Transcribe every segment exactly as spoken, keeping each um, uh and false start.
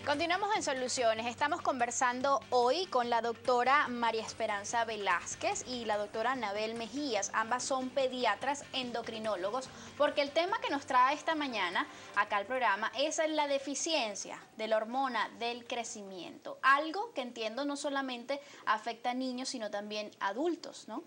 Continuamos en Soluciones. Estamos conversando hoy con la doctora María Esperanza Velázquez y la doctora Anabel Mejías. Ambas son pediatras endocrinólogos, porque el tema que nos trae esta mañana acá al programa es la deficiencia de la hormona del crecimiento. Algo que entiendo no solamente afecta a niños, sino también a adultos, ¿no?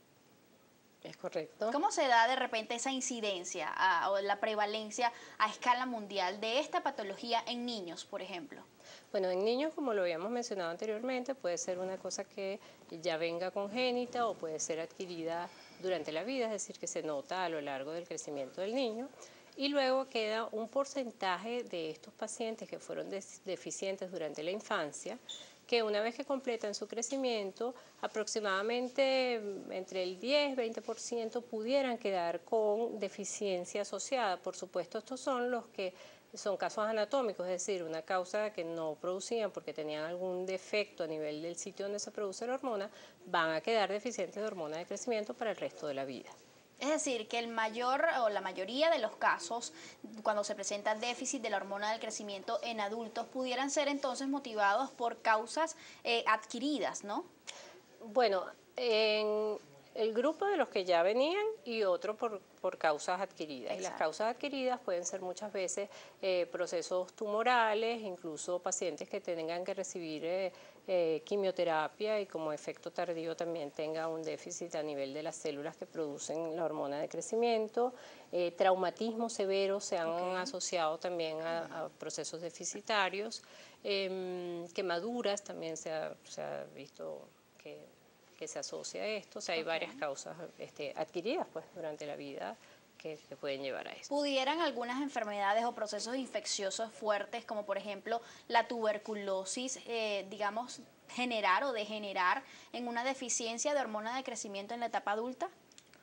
Es correcto. ¿Cómo se da de repente esa incidencia a, o la prevalencia a escala mundial de esta patología en niños, por ejemplo? Bueno, en niños, como lo habíamos mencionado anteriormente, puede ser una cosa que ya venga congénita o puede ser adquirida durante la vida, es decir, que se nota a lo largo del crecimiento del niño. Y luego queda un porcentaje de estos pacientes que fueron deficientes durante la infancia, que una vez que completan su crecimiento, aproximadamente entre el diez y veinte por ciento pudieran quedar con deficiencia asociada. Por supuesto, estos son los que son casos anatómicos, es decir, una causa que no producían porque tenían algún defecto a nivel del sitio donde se produce la hormona, van a quedar deficientes de hormona de crecimiento para el resto de la vida. Es decir, que el mayor o la mayoría de los casos, cuando se presenta déficit de la hormona del crecimiento en adultos, pudieran ser entonces motivados por causas eh, adquiridas, ¿no? Bueno, en el grupo de los que ya venían y otro por, por causas adquiridas. Exacto. Y las causas adquiridas pueden ser muchas veces eh, procesos tumorales, incluso pacientes que tengan que recibir eh, eh, quimioterapia y como efecto tardío también tenga un déficit a nivel de las células que producen la hormona de crecimiento. Eh, traumatismos severos se han okay. asociado también a, a procesos deficitarios. Eh, quemaduras también se ha, se ha visto que... que se asocia a esto, o sea, hay okay. varias causas este, adquiridas pues, durante la vida que, que pueden llevar a esto. ¿Pudieran algunas enfermedades o procesos infecciosos fuertes, como por ejemplo la tuberculosis, eh, digamos, generar o degenerar en una deficiencia de hormona de crecimiento en la etapa adulta?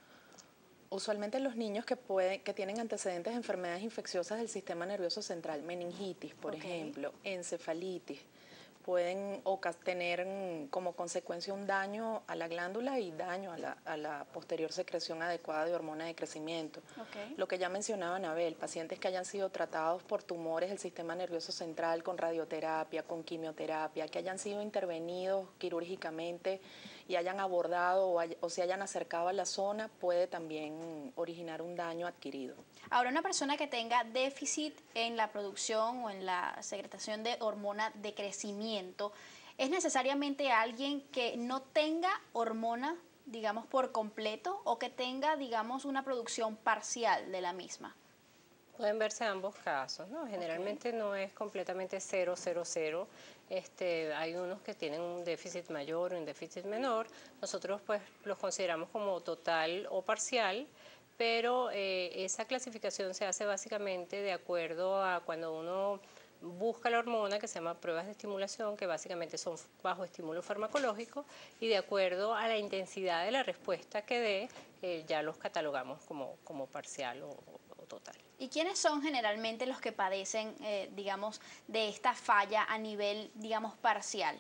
Usualmente los niños que, pueden, que tienen antecedentes de enfermedades infecciosas del sistema nervioso central, meningitis, por okay. ejemplo, encefalitis, pueden tener como consecuencia un daño a la glándula y daño a la, a la posterior secreción adecuada de hormona de crecimiento. Okay. Lo que ya mencionaba Anabel, pacientes que hayan sido tratados por tumores del sistema nervioso central con radioterapia, con quimioterapia, que hayan sido intervenidos quirúrgicamente y hayan abordado o, hay, o se hayan acercado a la zona, puede también originar un daño adquirido. Ahora, una persona que tenga déficit en la producción o en la secretación de hormona de crecimiento, ¿es necesariamente alguien que no tenga hormona, digamos, por completo o que tenga, digamos, una producción parcial de la misma? Pueden verse ambos casos, ¿no? Generalmente okay. no es completamente cero, cero, cero. Este, hay unos que tienen un déficit mayor o un déficit menor. Nosotros pues los consideramos como total o parcial, pero eh, esa clasificación se hace básicamente de acuerdo a cuando uno busca la hormona, que se llama pruebas de estimulación, que básicamente son bajo estímulo farmacológico, y de acuerdo a la intensidad de la respuesta que dé, eh, ya los catalogamos como, como parcial o, o total. ¿Y quiénes son generalmente los que padecen, eh, digamos, de esta falla a nivel, digamos, parcial?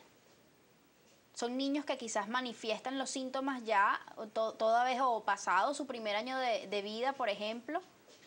¿Son niños que quizás manifiestan los síntomas ya to toda vez o pasado su primer año de, de vida, por ejemplo?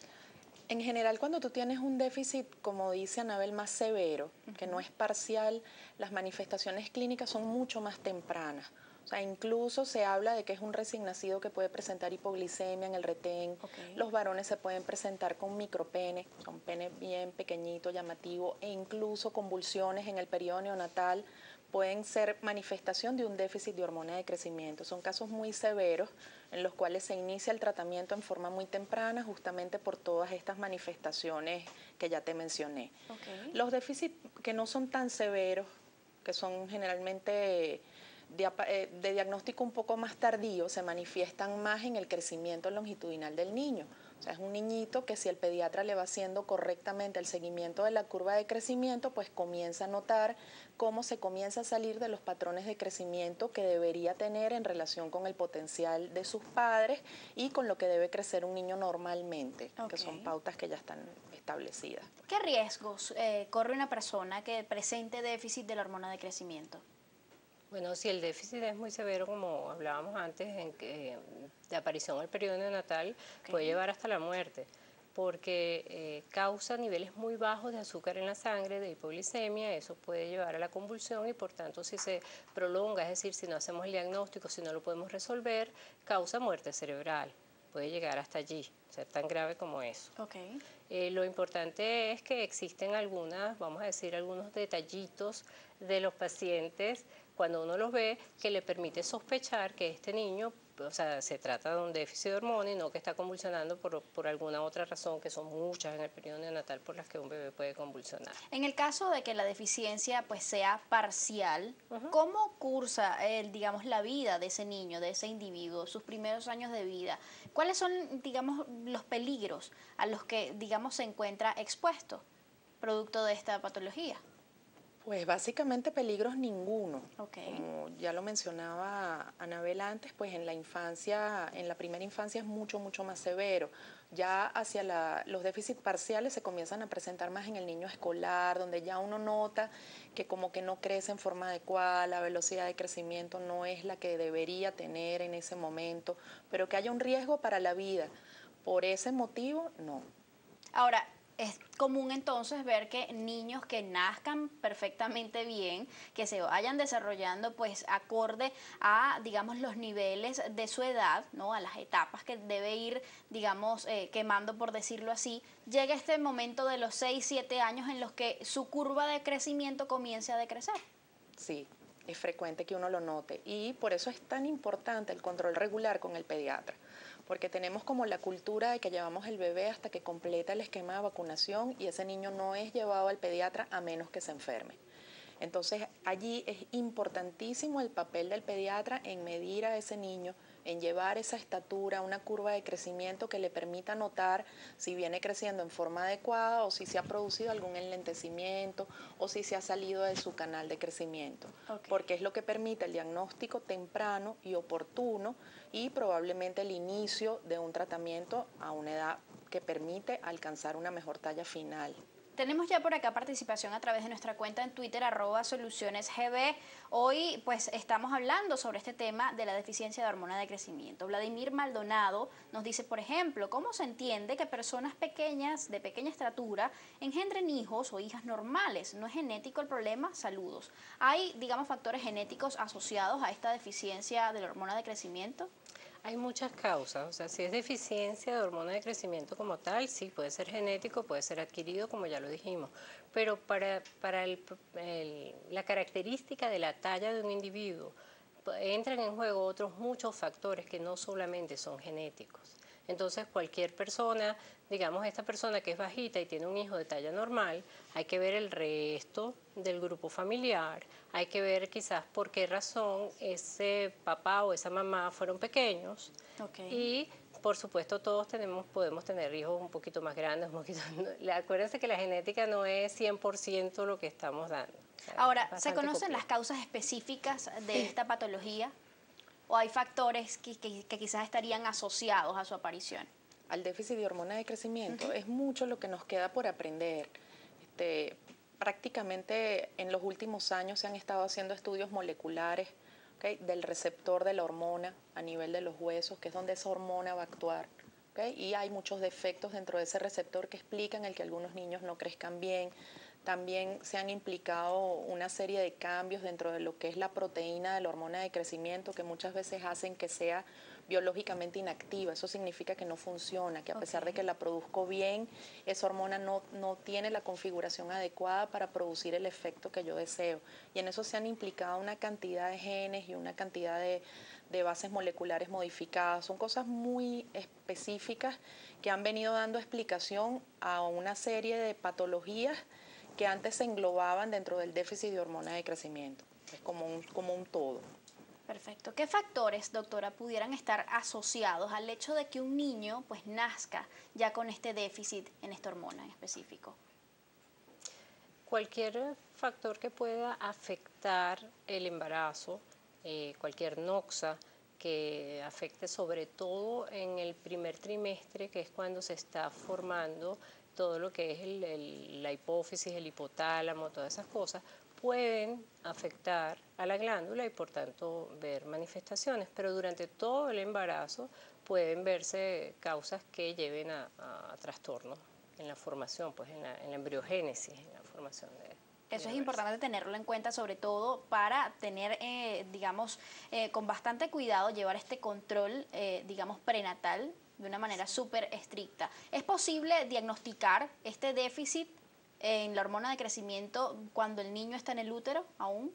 En general, cuando tú tienes un déficit, como dice Anabel, más severo, uh-huh. que no es parcial, las manifestaciones clínicas son mucho más tempranas. O sea, incluso se habla de que es un recién nacido que puede presentar hipoglicemia en el retén. Okay. Los varones se pueden presentar con micropene, con pene bien pequeñito, llamativo, e incluso convulsiones en el periodo neonatal pueden ser manifestación de un déficit de hormona de crecimiento. Son casos muy severos en los cuales se inicia el tratamiento en forma muy temprana justamente por todas estas manifestaciones que ya te mencioné. Okay. Los déficits que no son tan severos, que son generalmente de, de diagnóstico un poco más tardío, se manifiestan más en el crecimiento longitudinal del niño. O sea, es un niñito que si el pediatra le va haciendo correctamente el seguimiento de la curva de crecimiento, pues comienza a notar cómo se comienza a salir de los patrones de crecimiento que debería tener en relación con el potencial de sus padres y con lo que debe crecer un niño normalmente, okay. que son pautas que ya están establecidas. ¿Qué riesgos eh, corre una persona que presente déficit de la hormona de crecimiento? Bueno, si el déficit es muy severo, como hablábamos antes, en que de aparición al periodo neonatal, okay. puede llevar hasta la muerte, porque eh, causa niveles muy bajos de azúcar en la sangre, de hipoglicemia, eso puede llevar a la convulsión y por tanto si se prolonga, es decir, si no hacemos el diagnóstico, si no lo podemos resolver, causa muerte cerebral, puede llegar hasta allí, ser tan grave como eso. Okay. Eh, lo importante es que existen algunas, vamos a decir, algunos detallitos de los pacientes cuando uno los ve que le permite sospechar que este niño, o sea, se trata de un déficit de hormona y no que está convulsionando por, por alguna otra razón, que son muchas en el periodo neonatal por las que un bebé puede convulsionar. En el caso de que la deficiencia pues sea parcial, uh-huh. ¿Cómo cursa el, digamos, la vida de ese niño, de ese individuo, sus primeros años de vida? ¿Cuáles son, digamos, los peligros a los que, digamos, se encuentra expuesto producto de esta patología? Pues básicamente peligros ninguno. Okay. Como ya lo mencionaba Anabel antes, pues en la infancia, en la primera infancia es mucho, mucho más severo. Ya hacia la, los déficits parciales se comienzan a presentar más en el niño escolar, donde ya uno nota que como que no crece en forma adecuada, la velocidad de crecimiento no es la que debería tener en ese momento, pero que haya un riesgo para la vida. Por ese motivo, no. Ahora, es común entonces ver que niños que nazcan perfectamente bien, que se vayan desarrollando pues acorde a, digamos, los niveles de su edad, ¿no? A las etapas que debe ir, digamos, eh, quemando, por decirlo así, llega este momento de los seis, siete años en los que su curva de crecimiento comience a decrecer. Sí, es frecuente que uno lo note y por eso es tan importante el control regular con el pediatra. Porque tenemos como la cultura de que llevamos el bebé hasta que completa el esquema de vacunación y ese niño no es llevado al pediatra a menos que se enferme. Entonces allí es importantísimo el papel del pediatra en medir a ese niño, en llevar esa estatura, una curva de crecimiento que le permita notar si viene creciendo en forma adecuada o si se ha producido algún enlentecimiento o si se ha salido de su canal de crecimiento. Okay. Porque es lo que permite el diagnóstico temprano y oportuno y probablemente el inicio de un tratamiento a una edad que permite alcanzar una mejor talla final. Tenemos ya por acá participación a través de nuestra cuenta en Twitter, arroba solucionesgb. Hoy pues estamos hablando sobre este tema de la deficiencia de hormona de crecimiento. Vladimir Maldonado nos dice, por ejemplo, ¿cómo se entiende que personas pequeñas, de pequeña estatura, engendren hijos o hijas normales? ¿No es genético el problema? Saludos. ¿Hay, digamos, factores genéticos asociados a esta deficiencia de la hormona de crecimiento? Hay muchas causas, o sea, si es deficiencia de hormona de crecimiento como tal, sí, puede ser genético, puede ser adquirido, como ya lo dijimos, pero para, para el, el, la característica de la talla de un individuo, entran en juego otros muchos factores que no solamente son genéticos. Entonces, cualquier persona, digamos, esta persona que es bajita y tiene un hijo de talla normal, hay que ver el resto del grupo familiar, hay que ver quizás por qué razón ese papá o esa mamá fueron pequeños. Okay. Y, por supuesto, todos tenemos, podemos tener hijos un poquito más grandes. Un poquito, acuérdense que la genética no es cien por ciento lo que estamos dando. O sea, ahora, ¿se conocen complejo. las causas específicas de esta patología? ¿O hay factores que, que, que quizás estarían asociados a su aparición? Al déficit de hormona de crecimiento, uh-huh. Es mucho lo que nos queda por aprender. Este, prácticamente en los últimos años se han estado haciendo estudios moleculares, ¿okay? Del receptor de la hormona a nivel de los huesos, que es donde esa hormona va a actuar. ¿Okay? Y hay muchos defectos dentro de ese receptor que explican el que algunos niños no crezcan bien. También se han implicado una serie de cambios dentro de lo que es la proteína de la hormona de crecimiento que muchas veces hacen que sea biológicamente inactiva. Eso significa que no funciona, que a pesar okay. de que la produzco bien, esa hormona no, no tiene la configuración adecuada para producir el efecto que yo deseo. Y en eso se han implicado una cantidad de genes y una cantidad de, de bases moleculares modificadas. Son cosas muy específicas que han venido dando explicación a una serie de patologías que antes se englobaban dentro del déficit de hormona de crecimiento. Es como un, como un todo. Perfecto. ¿Qué factores, doctora, pudieran estar asociados al hecho de que un niño pues nazca ya con este déficit en esta hormona en específico? Cualquier factor que pueda afectar el embarazo, eh, cualquier noxa que afecte sobre todo en el primer trimestre, que es cuando se está formando todo lo que es el, el, la hipófisis, el hipotálamo, todas esas cosas, pueden afectar a la glándula y por tanto ver manifestaciones, pero durante todo el embarazo pueden verse causas que lleven a, a trastornos en la formación, pues en la, en la embriogénesis, en la formación de... Eso es importante tenerlo en cuenta, sobre todo para tener, eh, digamos, eh, con bastante cuidado, llevar este control, eh, digamos, prenatal de una manera súper estricta. ¿Es posible diagnosticar este déficit en la hormona de crecimiento cuando el niño está en el útero aún?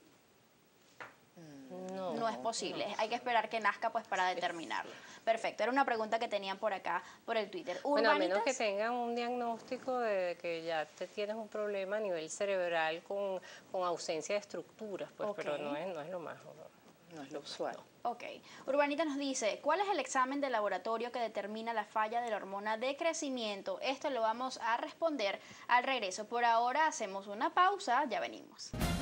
No, no es posible, no. hay que esperar que nazca pues para determinarlo. Perfecto, era una pregunta que tenían por acá, por el Twitter. Bueno, a menos que tengan un diagnóstico de que ya te tienes un problema a nivel cerebral con, con ausencia de estructuras, pues, okay. Pero no es, no es lo más, no, no es lo usual. No. Ok, Urbanita nos dice, ¿cuál es el examen de laboratorio que determina la falla de la hormona de crecimiento? Esto lo vamos a responder al regreso. Por ahora hacemos una pausa, ya venimos.